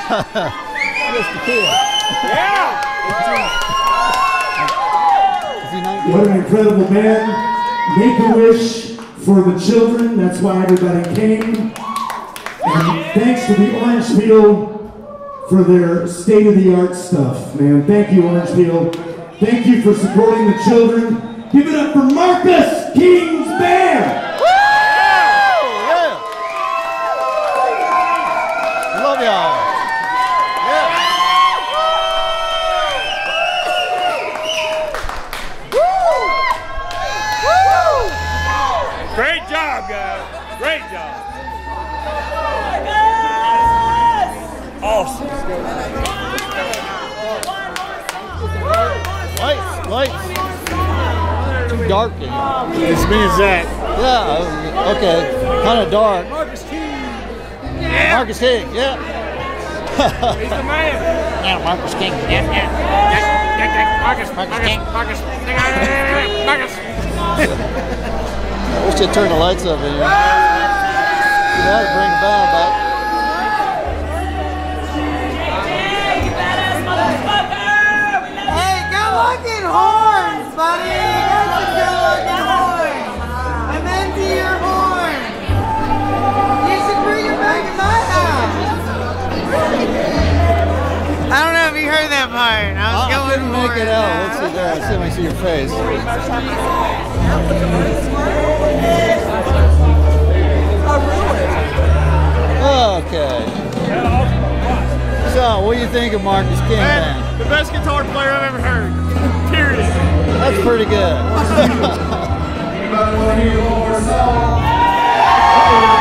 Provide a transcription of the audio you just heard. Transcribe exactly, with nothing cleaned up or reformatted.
Mister Kid. Yeah! What an incredible band. Make a wish for the children. That's why everybody came. And thanks to the Orange Peel for their state-of-the-art stuff, man. Thank you, Orange Peel. Thank you for supporting the children. Give it up for Marcus King's band. Love y'all. Yeah. Woo! Woo! Great job, guys. Great job. Awesome. Lights, lights. Too dark in here. As me as that. Yeah, okay. Kind of dark. Marcus King. Yeah. Marcus King, yeah. He's the man. Yeah, Marcus King. Yeah, yeah. Marcus, Marcus, King. Marcus, Marcus. I wish they'd turn the lights up in here. You had to bring the band back. Hey, go looking horns, buddy. That's a good looking horn. I'm into your horn. You should bring it back in my house. I don't know if you heard that part. I was I going couldn't make it out. Let's see there. Let's see if I see your face. Okay. So, what do you think of Marcus King, man? The best guitar player I've ever heard. Period. That's pretty good. Anybody want to hear one more song?